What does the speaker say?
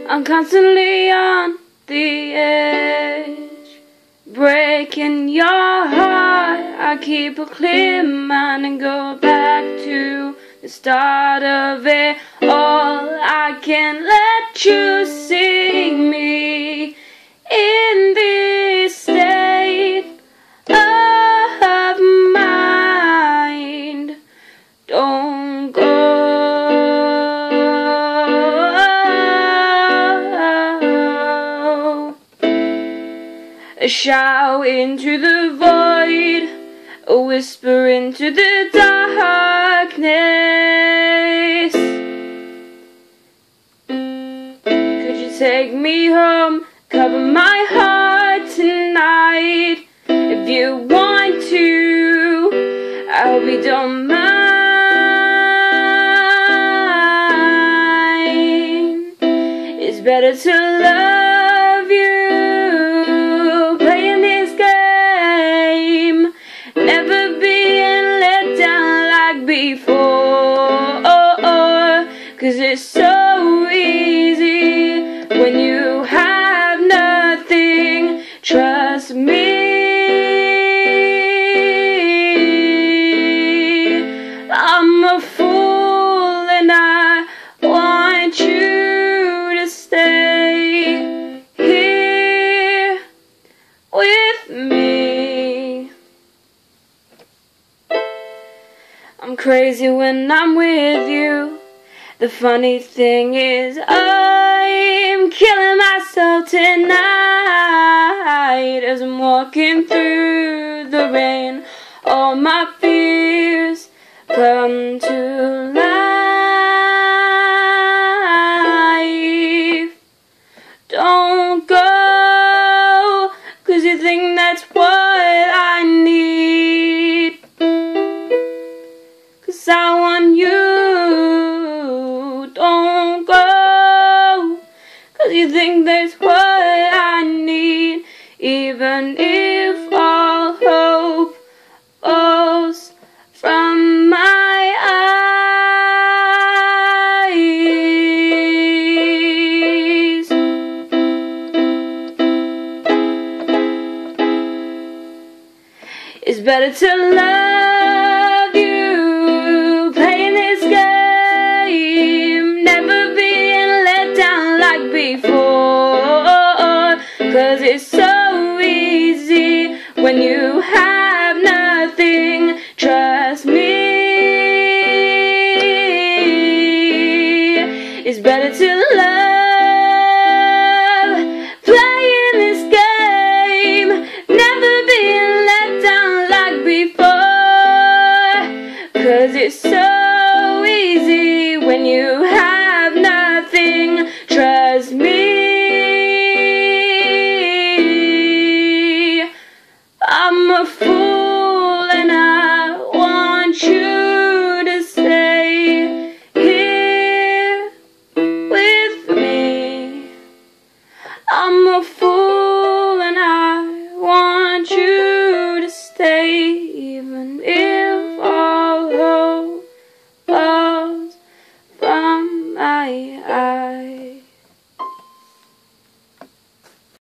I'm constantly on the edge, breaking your heart. I keep a clear mind and go back to the start of it all. I can't let you see me in this state of mind. Don't go. A shout into the void, a whisper into the darkness. Could you take me home, cover my heart tonight? If you want to, I hope you don't mind. It's better to love you playing this game, never being let down like before. 'Cause it's so easy when you have nothing. Trust me, I'm a fool and I want you to stay here with me. I'm crazy when I'm with you. The funny thing is I'm killing myself tonight as I'm walking through the rain. All my fears come to life. Don't go, 'cause you think that's what I need. 'Cause I want you. Don't go, 'cause you think that's what I need. Even if all hope falls from my eyes. It's better to love you playing this game, never being let down like before. 'Cause it's so easy when you have nothing. Trust me, it's better to love playing this game, never being let down like before. 'Cause it's so easy when you have nothing. Trust me, I'm a fool and I want you to stay here with me. I'm a fool and I want you